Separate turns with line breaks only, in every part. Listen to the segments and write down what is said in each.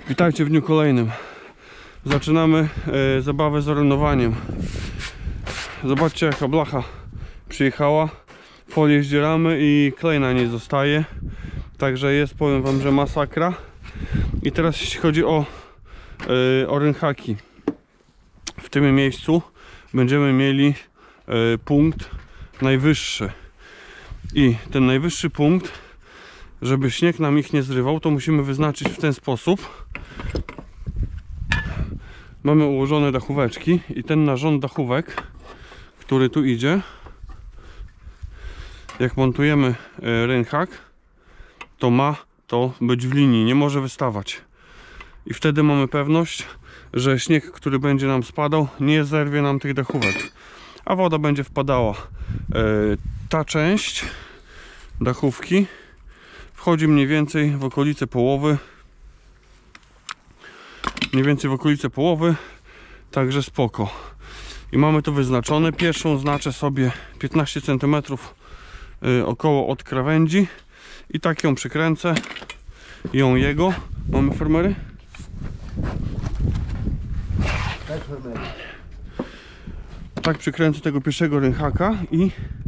Witajcie w dniu kolejnym. Zaczynamy zabawę z arynowaniem. Zobaczcie, jaka blacha przyjechała. Folię zdzieramy i klej na niej zostaje. Także jest, powiem wam, że masakra. I teraz jeśli chodzi o rynhaki. W tym miejscu będziemy mieli punkt najwyższy. I ten najwyższy punkt, żeby śnieg nam ich nie zrywał, to musimy wyznaczyć w ten sposób. Mamy ułożone dachóweczki i ten narząd dachówek, który tu idzie, jak montujemy rynhak, to ma to być w linii, nie może wystawać. I wtedy mamy pewność, że śnieg, który będzie nam spadał, nie zerwie nam tych dachówek, a woda będzie wpadała. Ta część dachówki wchodzi mniej więcej w okolice połowy. Także spoko. I mamy to wyznaczone. Pierwszą znaczę sobie 15 cm około od krawędzi i tak ją przykręcę. Jego. Mamy fermery? Tak przykręcę tego pierwszego rynhaka i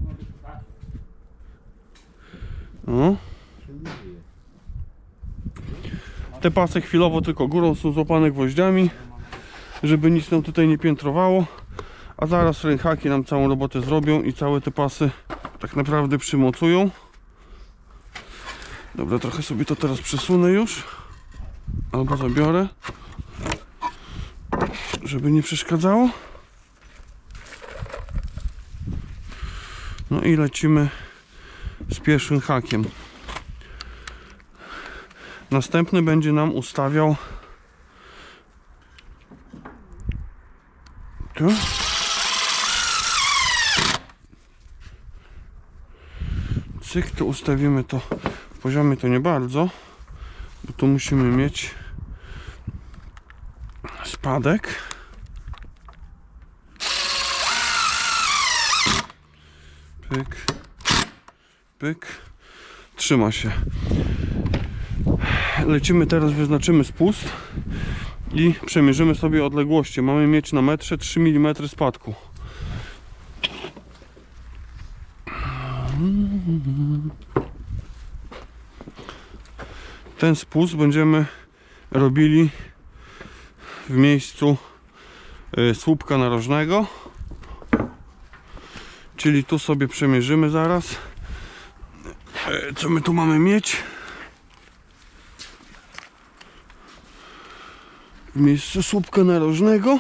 te pasy chwilowo tylko górą są złapane gwoździami, żeby nic nam tutaj nie piętrowało, a zaraz rynhaki nam całą robotę zrobią i całe te pasy tak naprawdę przymocują. Dobra, trochę sobie to teraz przesunę już, albo zabiorę, żeby nie przeszkadzało. No i lecimy z pierwszym hakiem. Następny będzie nam ustawiał tu. Cyk, to ustawimy to w poziomie, to nie bardzo, bo tu musimy mieć spadek. Pyk, pyk, trzyma się. Lecimy teraz, wyznaczymy spust i przemierzymy sobie odległości. Mamy mieć na metrze 3 mm spadku. Ten spust będziemy robili w miejscu słupka narożnego, czyli tu sobie przemierzymy zaraz, co my tu mamy mieć. W miejscu słupka narożnego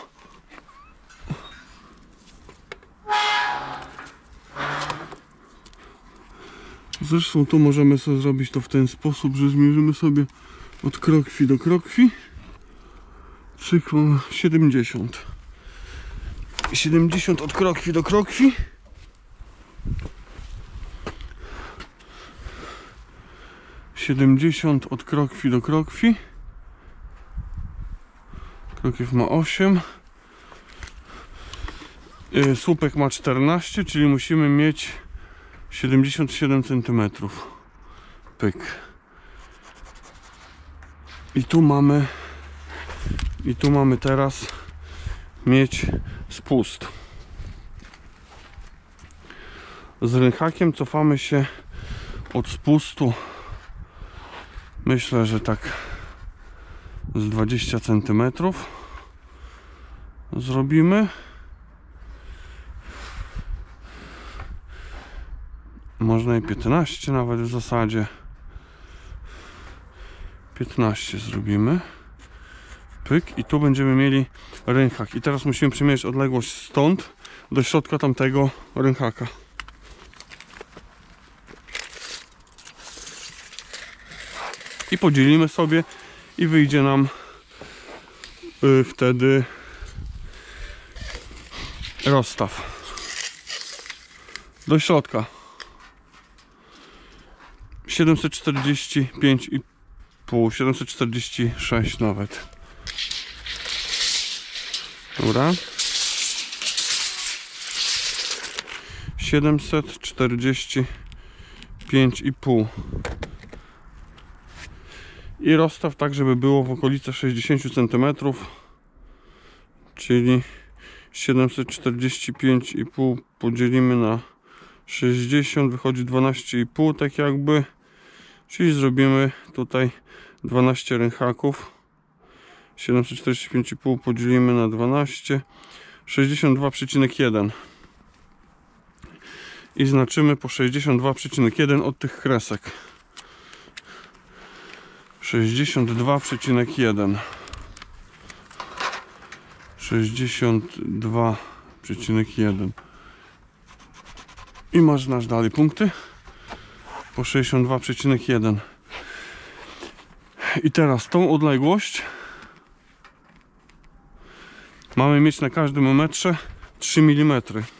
zresztą tu możemy sobie zrobić to w ten sposób, że zmierzymy sobie od krokwi do krokwi. Cyklon 70 od krokwi do krokwi. Od krokwi do krokwi. Krokiew ma 8. Słupek ma 14, czyli musimy mieć 77 cm. Pyk. I tu mamy teraz mieć spust. Z rynhakiem cofamy się od spustu. Myślę, że tak z 20 cm zrobimy. Można i 15 nawet w zasadzie. 15 zrobimy. Pyk, i tu będziemy mieli rynhak. I teraz musimy przemierzyć odległość stąd do środka tamtego rynhaka. I podzielimy sobie i wyjdzie nam wtedy rozstaw do środka 745,5, 746 nawet. Dobra, 745,5. i rozstaw tak, żeby było w okolicy 60 cm, czyli 745,5 podzielimy na 60, wychodzi 12,5 tak jakby, czyli zrobimy tutaj 12 rynhaków. 745,5 podzielimy na 12, 62,1 i znaczymy po 62,1 od tych kresek. 62,1 62,1 i masz nasz dalej punkty po 62,1. I teraz tą odległość mamy mieć na każdym metrze 3 mm.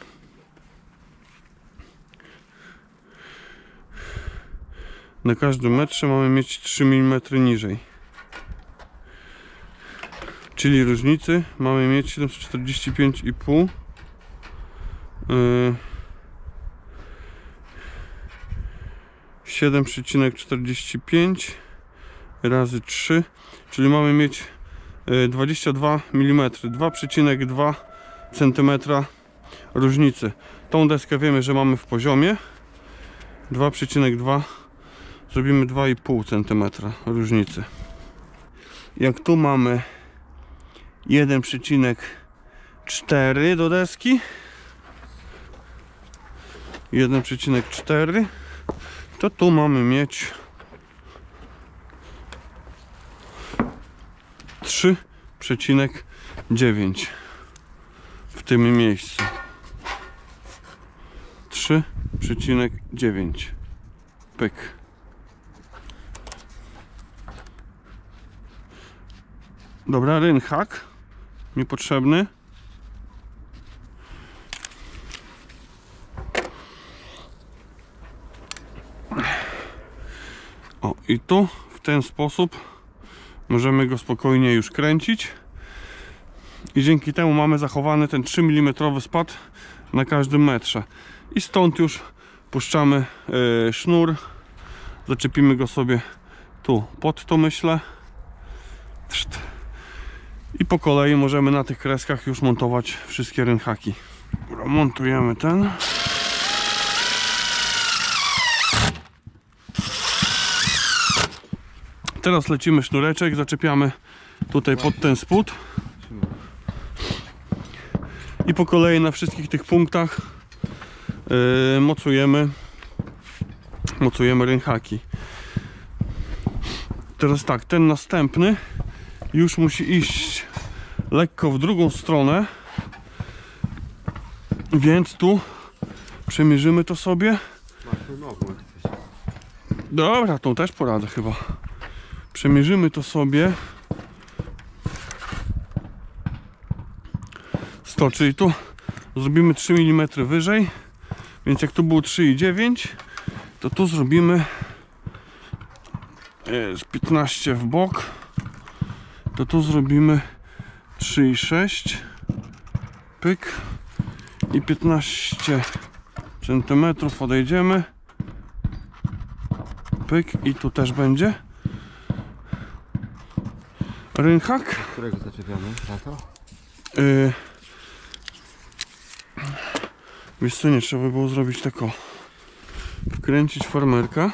Na każdym metrze mamy mieć 3 mm niżej. Czyli różnicy mamy mieć 745,5 7,45 razy 3, czyli mamy mieć 22 mm, 2,2 cm różnicy. Tą deskę wiemy, że mamy w poziomie 2,2, zrobimy 2,5 cm różnicy. Jak tu mamy 1,4 do deski, 1,4, to tu mamy mieć 3,9 w tym miejscu. 3,9. Pyk. Dobra, rynhak niepotrzebny. O, i tu w ten sposób możemy go spokojnie już kręcić i dzięki temu mamy zachowany ten 3 mm spad na każdym metrze. I stąd już puszczamy sznur, zaczepimy go sobie tu pod to, myślę, i po kolei możemy na tych kreskach już montować wszystkie rynhaki. Montujemy ten. Teraz lecimy sznureczek, zaczepiamy tutaj pod ten spód i po kolei na wszystkich tych punktach mocujemy rynhaki. Teraz tak, ten następny już musi iść lekko w drugą stronę, więc tu przemierzymy to sobie. Dobra, tą też poradzę chyba. Przemierzymy to sobie 100, czyli tu zrobimy 3 mm wyżej, więc jak tu było 3,9, to tu zrobimy z 15 w bok, to tu zrobimy 3,6 pyk i 15 cm odejdziemy pyk i tu też będzie rynhak.
Którego zaczepiamy? Na to?
Wiesz co, nie trzeba by było zrobić tako, wkręcić farmerka.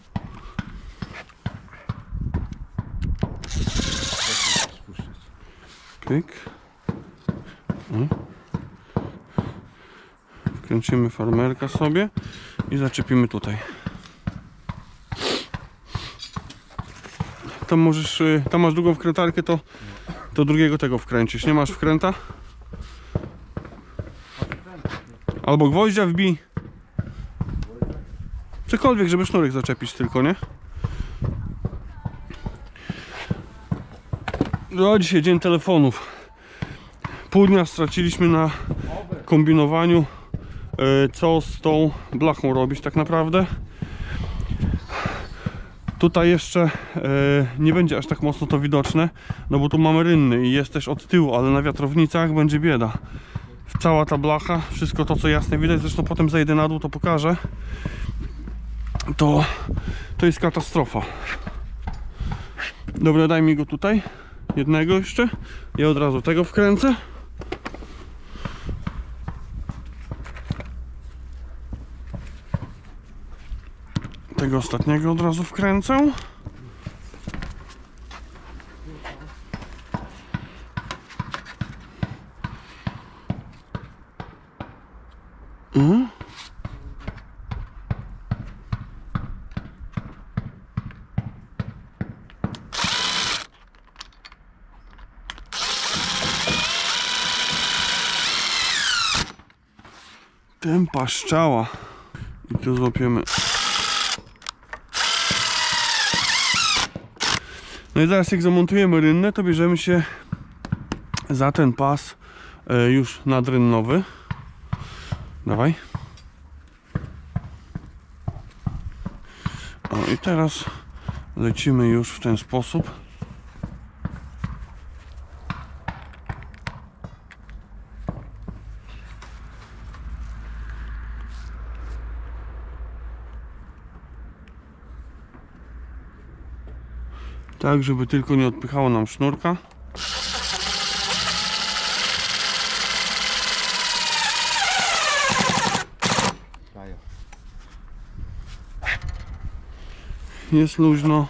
Pyk. Wkręcimy farmerka sobie i zaczepimy tutaj. Tam możesz, tam masz długą wkrętarkę, to drugiego tego wkręcisz. Nie masz wkręta? Albo gwoździa wbij. Cokolwiek, żeby sznurek zaczepić tylko, nie? No, dzisiaj dzień telefonów. Pół dnia straciliśmy na kombinowaniu, co z tą blachą robić tak naprawdę. Tutaj jeszcze nie będzie aż tak mocno to widoczne, no bo tu mamy rynny i jest też od tyłu, ale na wiatrownicach będzie bieda. Cała ta blacha, wszystko to co jasne widać, zresztą potem zejdę na dół, to pokażę. To jest katastrofa. Dobra, daj mi go tutaj. Jednego jeszcze. Ja od razu tego wkręcę. Tego ostatniego od razu wkręcę. Tempa szczała. I tu złapiemy. No i zaraz jak zamontujemy rynnę, to bierzemy się za ten pas już nadrynnowy. Dawaj. O, i teraz lecimy już w ten sposób. Tak, żeby tylko nie odpychało nam sznurka. Jest luźno.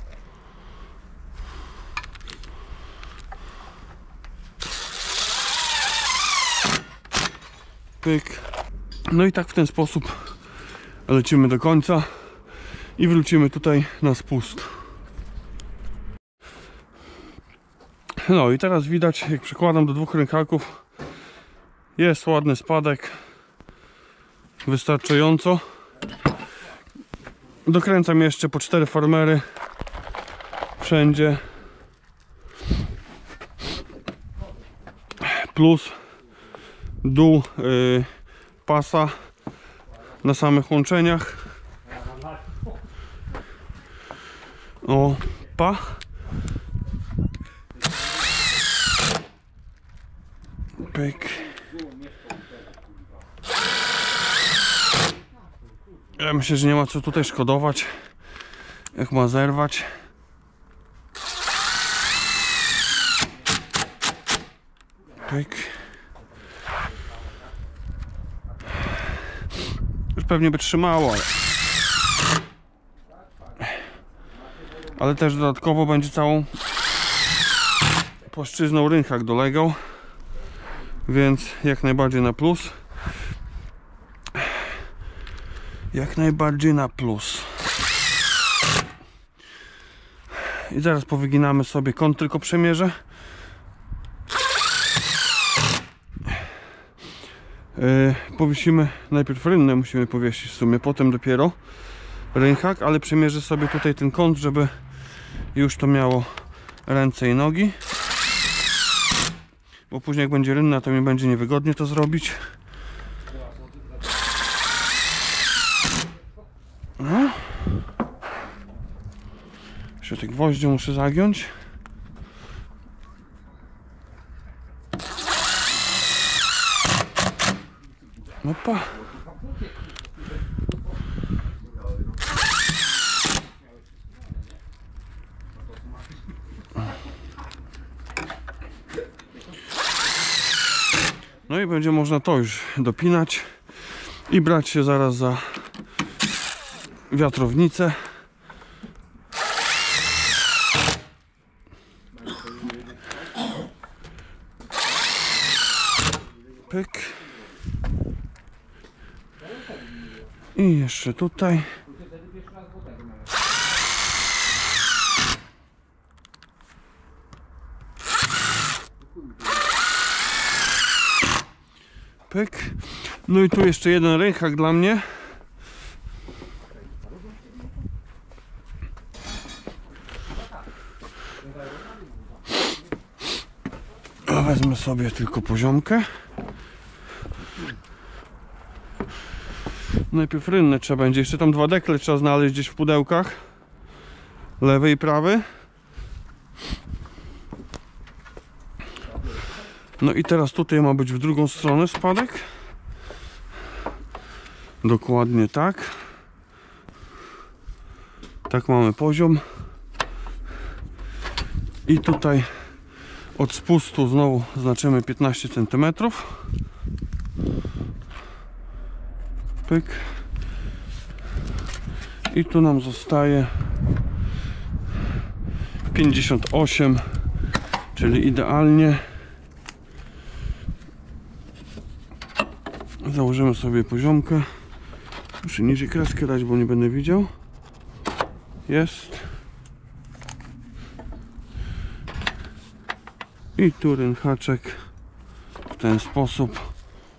Pyk. No i tak w ten sposób lecimy do końca i wrócimy tutaj na spust. No i teraz widać, jak przykładam do dwóch rękaków, jest ładny spadek, wystarczająco. Dokręcam jeszcze po 4 farmery wszędzie, plus dół pasa na samych łączeniach. O, pa. Pyk. Ja myślę, że nie ma co tutaj szkodować, jak ma zerwać. Pyk. Już pewnie by trzymało, ale też dodatkowo będzie całą płaszczyzną rynchak dolegał, więc jak najbardziej na plus. Jak najbardziej na plus. I zaraz powyginamy sobie kąt, tylko przemierzę. Powiesimy najpierw rynnę, musimy powiesić w sumie, potem dopiero rynchak, ale przemierzę sobie tutaj ten kąt, żeby już to miało ręce i nogi, bo później jak będzie rynna, to mi będzie niewygodnie to zrobić. No. Jeszcze te gwoździe muszę zagiąć. No pa. No i będzie można to już dopinać i brać się zaraz za wiatrownicę. Pyk. I jeszcze tutaj. Pyk. No i tu jeszcze jeden ręchak dla mnie. Wezmę sobie tylko poziomkę. Najpierw rynnę trzeba będzie. Jeszcze tam 2 dekle trzeba znaleźć gdzieś w pudełkach. Lewy i prawy. No i teraz tutaj ma być w drugą stronę spadek. Dokładnie tak. Tak mamy poziom. I tutaj od spustu znowu znaczymy 15 cm. Pyk. I tu nam zostaje 58, czyli idealnie. Założymy sobie poziomkę. Muszę niżej kreskę dać, bo nie będę widział. Jest. I tu rynchaczek w ten sposób.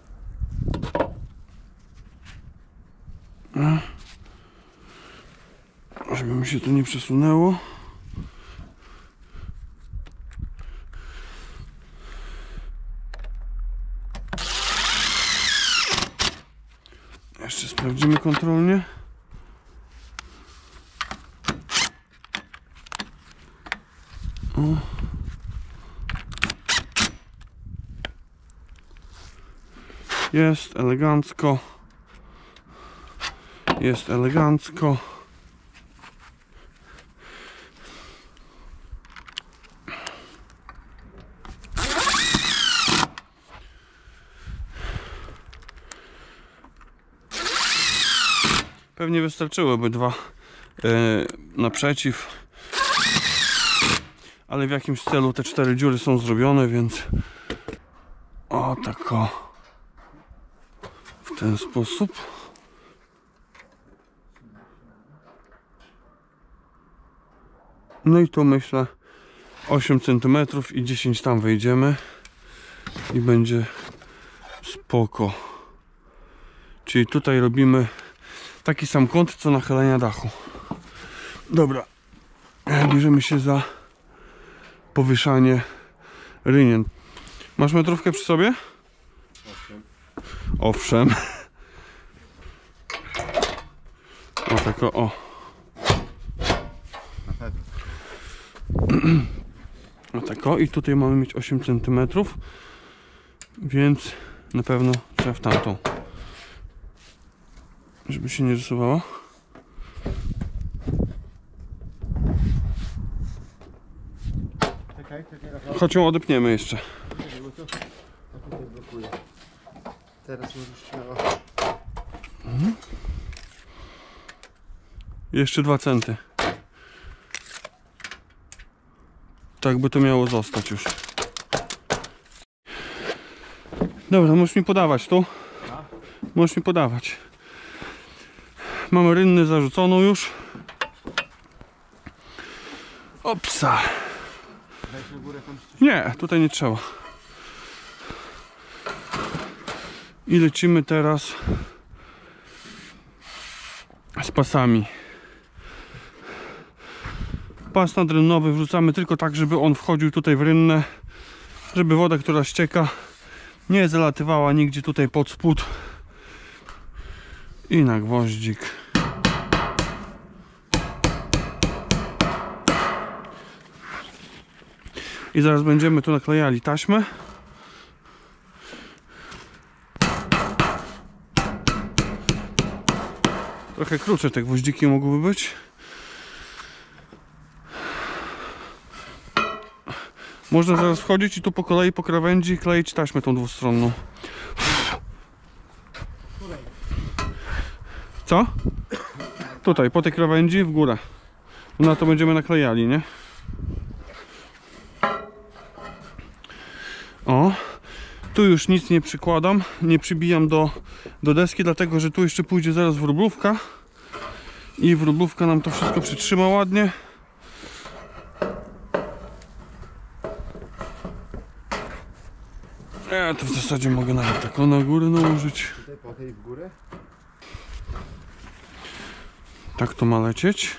Żeby mi się to nie przesunęło. Jeszcze sprawdzimy kontrolnie. O. Jest elegancko. Jest elegancko. Pewnie wystarczyłyby dwa naprzeciw, ale w jakimś celu te 4 dziury są zrobione, więc o tak o, w ten sposób. No i tu myślę 8 cm i 10 tam wejdziemy i będzie spoko. Czyli tutaj robimy taki sam kąt co nachylenia dachu. Dobra, bierzemy się za powieszanie rynien. Masz metrówkę przy sobie? Owszem. O tak o. O tak o. I tutaj mamy mieć 8 cm, więc na pewno trzeba w tamtą, żeby się nie zasuwało. Chodź ją odepniemy jeszcze.
Teraz możesz śmiało.
Jeszcze 2 centy. Tak by to miało zostać już. Dobra, możesz mi podawać tu. Możesz mi podawać. Mamy rynny zarzuconą już. Opsa. Nie, tutaj nie trzeba. I lecimy teraz z pasami. Pas nadrynnowy wrzucamy tylko tak, żeby on wchodził tutaj w rynnę, żeby woda, która ścieka, nie zalatywała nigdzie tutaj pod spód. I na gwoździk. I zaraz będziemy tu naklejali taśmę. Trochę krótsze te gwoździki mogłyby być. Można zaraz wchodzić i tu po kolei po krawędzi kleić taśmę tą dwustronną. Co? Tutaj, po tej krawędzi w górę. Na to będziemy naklejali, nie? O, tu już nic nie przykładam, nie przybijam do deski, dlatego że tu jeszcze pójdzie zaraz wróblówka i wróblówka nam to wszystko przytrzyma ładnie. Ja to w zasadzie mogę nawet taką na górę nałożyć.
Tutaj po tej w górę?
Tak to ma lecieć.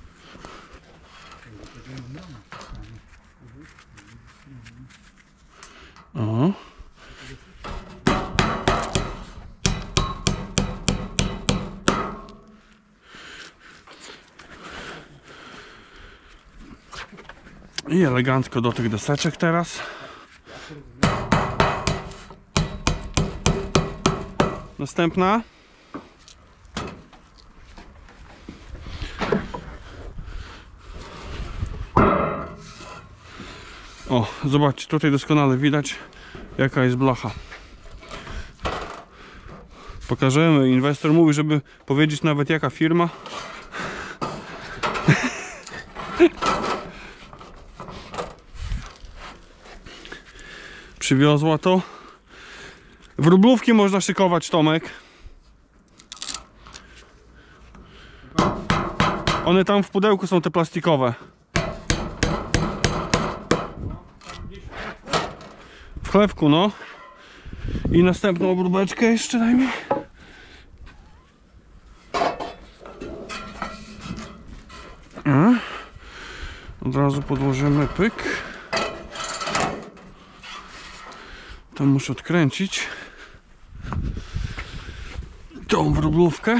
O. I elegancko do tych deseczek teraz. Następna. O, zobaczcie, tutaj doskonale widać, jaka jest blacha. Pokażemy. Inwestor mówi, żeby powiedzieć nawet jaka firma. Przywiozła to. Wróblówki można szykować, Tomek. One tam w pudełku są te plastikowe. W chlewku, no. I następną obróbeczkę jeszcze daj mi. Od razu podłożymy, pyk. To muszę odkręcić tą wróblówkę.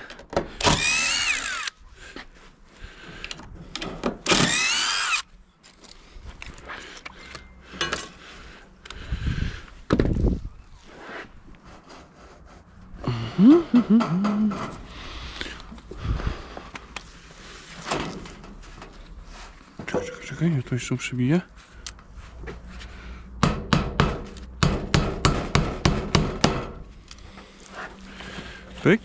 Czekaj, ja to jeszcze przybiję. Pyk.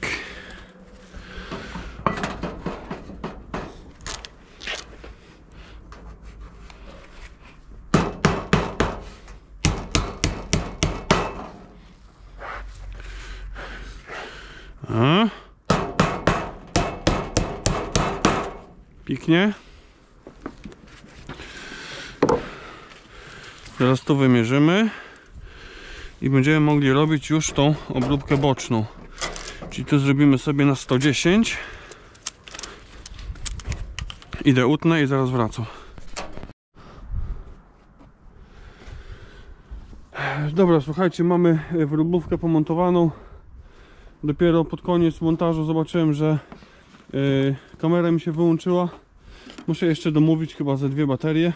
Pięknie. Teraz to wymierzymy i będziemy mogli robić już tą obróbkę boczną. Czyli tu zrobimy sobie na 110. Idę utnę i zaraz wracam. Dobra, słuchajcie, mamy wróblówkę pomontowaną. Dopiero pod koniec montażu zobaczyłem, że kamera mi się wyłączyła. Muszę jeszcze domówić chyba ze 2 baterie.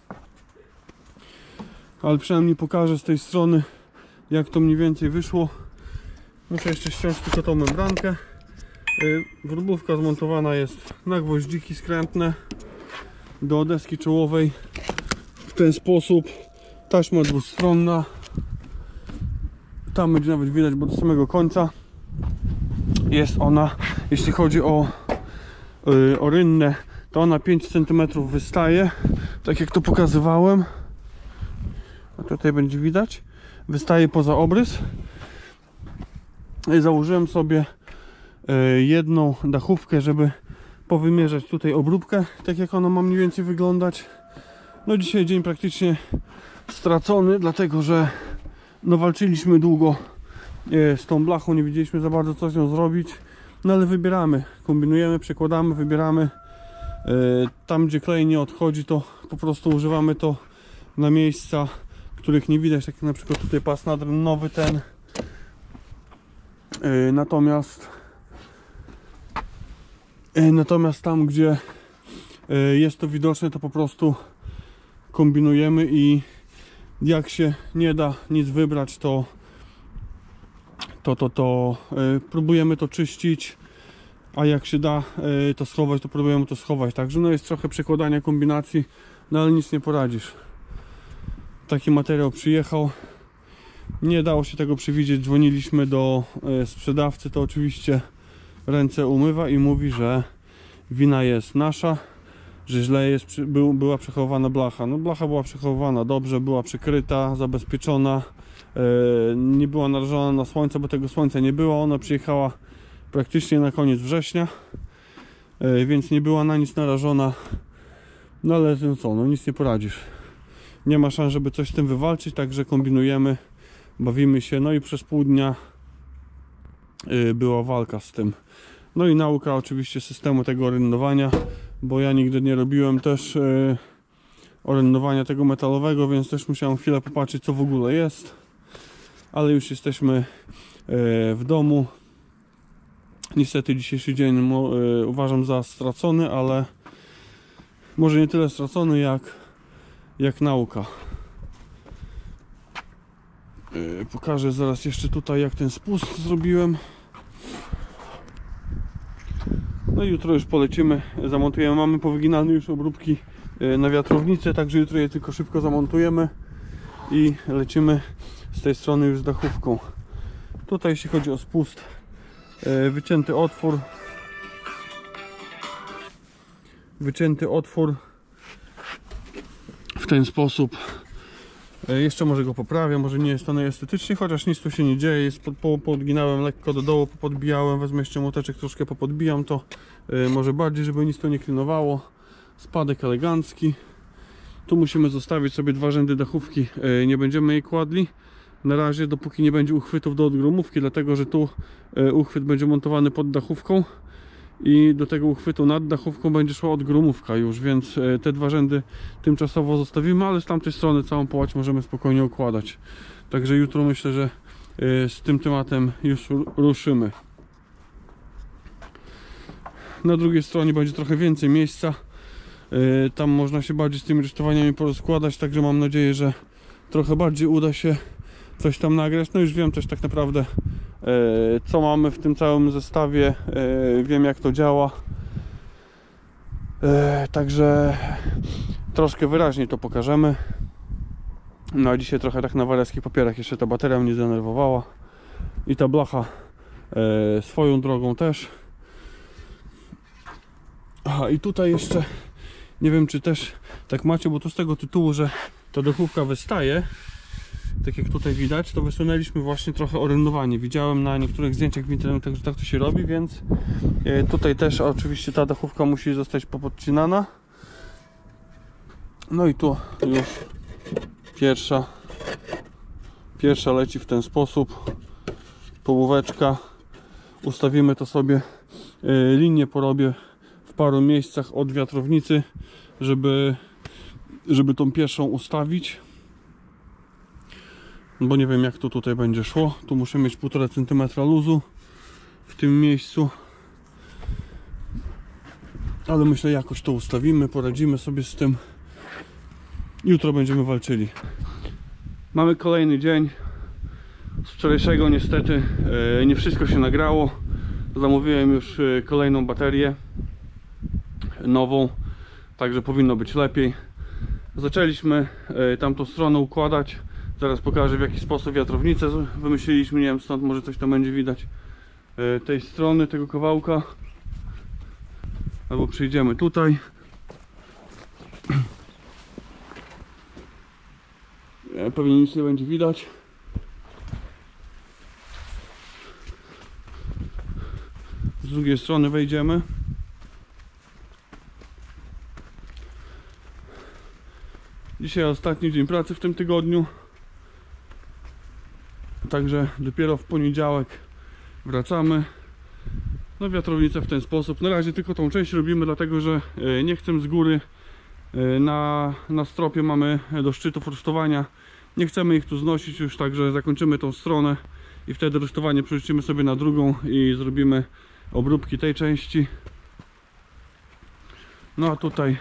Ale przynajmniej pokażę z tej strony, jak to mniej więcej wyszło. Muszę jeszcze ściąć tylko tą membrankę. Wróblówka zmontowana jest na gwoździki skrętne do deski czołowej w ten sposób. Taśma dwustronna. Tam będzie nawet widać, bo do samego końca jest ona, jeśli chodzi o rynnę, to ona 5 cm wystaje, tak jak to pokazywałem. A tutaj będzie widać, wystaje poza obrys. Założyłem sobie jedną dachówkę, żeby powymierzać tutaj obróbkę, tak jak ona ma mniej więcej wyglądać. No dzisiaj dzień praktycznie stracony, dlatego że no walczyliśmy długo z tą blachą, nie wiedzieliśmy za bardzo co z nią zrobić. No ale wybieramy, kombinujemy, przekładamy, wybieramy. Tam gdzie klej nie odchodzi, to po prostu używamy to na miejsca, których nie widać, tak jak na przykład tutaj pas nadrennowy ten. Natomiast tam gdzie jest to widoczne, to po prostu kombinujemy i jak się nie da nic wybrać, to próbujemy to czyścić, a jak się da to schować, to próbujemy to schować. Także no jest trochę przekładania kombinacji, no ale nic nie poradzisz. Taki materiał przyjechał, nie dało się tego przewidzieć. Dzwoniliśmy do sprzedawcy, to oczywiście ręce umywa i mówi, że wina jest nasza, że źle była przechowywana blacha. No blacha była przechowywana dobrze, była przykryta, zabezpieczona, nie była narażona na słońce, bo tego słońca nie było. Ona przyjechała praktycznie na koniec września, więc nie była na nic narażona. No ale no co, no nic nie poradzisz. Nie ma szans, żeby coś z tym wywalczyć, także kombinujemy, bawimy się. No i przez pół dnia była walka z tym. No i nauka oczywiście systemu tego orynnowania, bo ja nigdy nie robiłem też orynnowania tego metalowego, więc też musiałem chwilę popatrzeć, co w ogóle jest. Ale już jesteśmy w domu. Niestety dzisiejszy dzień uważam za stracony, ale może nie tyle stracony jak nauka. Pokażę zaraz jeszcze tutaj, jak ten spust zrobiłem. No i jutro już polecimy, zamontujemy. Mamy powyginane już obróbki na wiatrownicę, także jutro je tylko szybko zamontujemy i lecimy z tej strony już z dachówką. Tutaj jeśli chodzi o spust, wycięty otwór w ten sposób. Jeszcze może go poprawię, może nie jest to najestetycznie, chociaż nic tu się nie dzieje. Jest podginałem lekko do dołu, podbijałem, wezmę jeszcze młoteczek, troszkę popodbijam to, może bardziej, żeby nic to nie klinowało. Spadek elegancki. Tu musimy zostawić sobie 2 rzędy dachówki, nie będziemy jej kładli na razie, dopóki nie będzie uchwytów do odgromówki, dlatego że tu uchwyt będzie montowany pod dachówką i do tego uchwytu nad dachówką będzie szła odgromówka już, więc te 2 rzędy tymczasowo zostawimy, ale z tamtej strony całą połać możemy spokojnie układać. Także jutro myślę, że z tym tematem już ruszymy. Na drugiej stronie będzie trochę więcej miejsca, tam można się bardziej z tymi rusztowaniami porozkładać, także mam nadzieję, że trochę bardziej uda się coś tam nagrać. No już wiem też tak naprawdę, co mamy w tym całym zestawie, wiem jak to działa, także troszkę wyraźniej to pokażemy. No a dzisiaj trochę tak na wariackich papierach, jeszcze ta bateria mnie zdenerwowała i ta blacha swoją drogą też. Aha, i tutaj jeszcze nie wiem, czy też tak macie, bo to z tego tytułu, że ta dachówka wystaje, tak jak tutaj widać, to wysunęliśmy właśnie trochę orędowanie. Widziałem na niektórych zdjęciach w internecie, że tak to się robi, więc tutaj też oczywiście ta dachówka musi zostać popodcinana. No i tu już pierwsza leci w ten sposób, połóweczka. Ustawimy to sobie, linię porobię w paru miejscach od wiatrownicy, żeby tą pierwszą ustawić, bo nie wiem jak to tutaj będzie szło. Tu muszę mieć 1,5 cm luzu w tym miejscu, ale myślę jakoś to ustawimy, poradzimy sobie z tym. Jutro będziemy walczyli. Mamy kolejny dzień. Z wczorajszego niestety nie wszystko się nagrało. Zamówiłem już kolejną baterię nową, także powinno być lepiej. Zaczęliśmy tamtą stronę układać. Zaraz pokażę, w jaki sposób wiatrownicę wymyśliliśmy. Nie wiem, stąd może coś tam będzie widać tej strony, tego kawałka. Albo przyjdziemy tutaj. Pewnie nic nie będzie widać. Z drugiej strony wejdziemy. Dzisiaj ostatni dzień pracy w tym tygodniu. Także dopiero w poniedziałek wracamy. No wiatrownicę w ten sposób. Na razie tylko tą część robimy, dlatego że nie chcę z góry. Na stropie mamy do szczytów rusztowania. Nie chcemy ich tu znosić już, także zakończymy tą stronę i wtedy rusztowanie przerzucimy sobie na drugą i zrobimy obróbki tej części. No a tutaj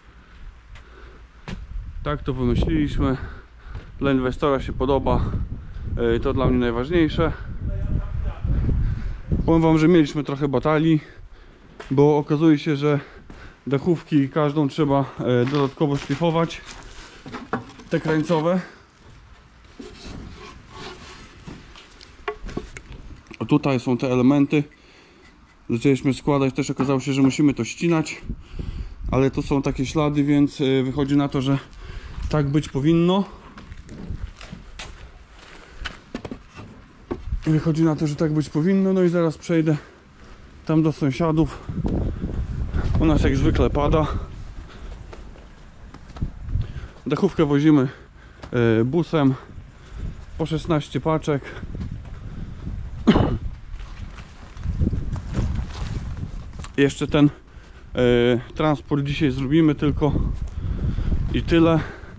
tak to wymyśliliśmy. Dla inwestora się podoba. To dla mnie najważniejsze. Powiem wam, że mieliśmy trochę batalii, bo okazuje się, że dachówki każdą trzeba dodatkowo szlifować, te krańcowe. A tutaj są te elementy. Zaczęliśmy składać, też okazało się, że musimy to ścinać, ale to są takie ślady, więc wychodzi na to, że tak być powinno. No i zaraz przejdę tam do sąsiadów. U nas jak zwykle pada. Dachówkę wozimy busem po 16 paczek. Jeszcze ten transport dzisiaj zrobimy tylko i tyle.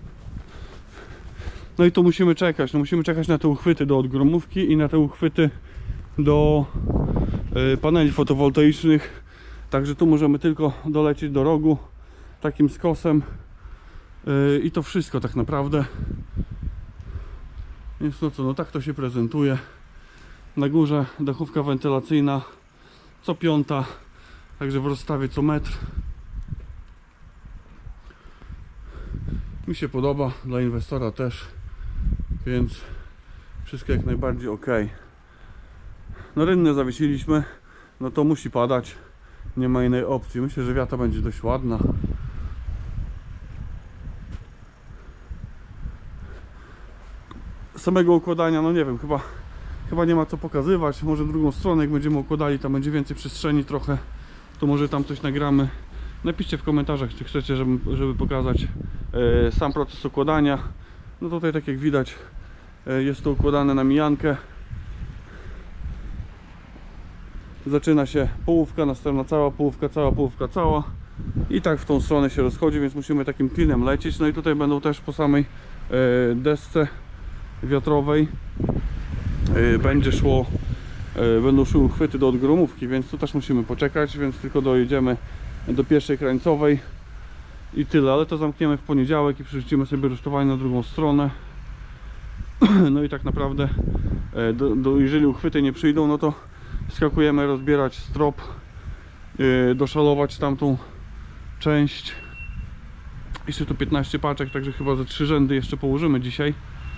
No i tu musimy czekać. No musimy czekać na te uchwyty do odgromówki i na te uchwyty do paneli fotowoltaicznych. Także tu możemy tylko dolecieć do rogu takim skosem i to wszystko tak naprawdę. Więc no co, no tak to się prezentuje. Na górze dachówka wentylacyjna co piąta, także w rozstawie co metr. Mi się podoba, dla inwestora też, więc wszystko jak najbardziej ok. No rynnę zawiesiliśmy, no to musi padać, nie ma innej opcji. Myślę, że wiata będzie dość ładna. Samego układania, no nie wiem, chyba nie ma co pokazywać. Może drugą stronę, jak będziemy układali, tam będzie więcej przestrzeni trochę, to może tam coś nagramy. Napiszcie w komentarzach, czy chcecie, żeby pokazać sam proces układania. No tutaj, tak jak widać, jest to układane na mijankę. Zaczyna się połówka, następna cała połówka, cała i tak w tą stronę się rozchodzi, więc musimy takim klinem lecieć. No i tutaj będą też po samej desce wiatrowej będą szły uchwyty do odgromówki, więc tu też musimy poczekać, więc tylko dojedziemy do pierwszej krańcowej i tyle, ale to zamkniemy w poniedziałek i przerzucimy sobie rusztowanie na drugą stronę. No i tak naprawdę jeżeli uchwyty nie przyjdą, no to skakujemy rozbierać strop, doszalować tamtą część. Jeszcze tu 15 paczek, także chyba ze 3 rzędy jeszcze położymy dzisiaj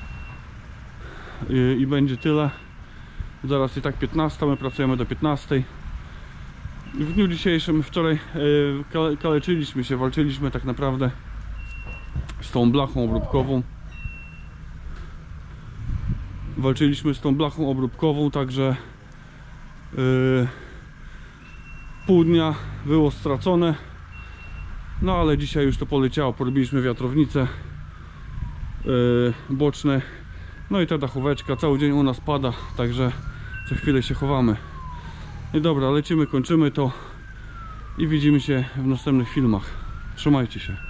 i będzie tyle. Zaraz i tak 15, my pracujemy do 15. W dniu dzisiejszym, wczoraj kaleczyliśmy się, walczyliśmy tak naprawdę z tą blachą obróbkową. Także pół dnia było stracone. No ale dzisiaj już to poleciało, porobiliśmy wiatrownice boczne. No i ta dachóweczka, cały dzień u nas pada, także co chwilę się chowamy. I dobra, lecimy, kończymy to i widzimy się w następnych filmach. Trzymajcie się.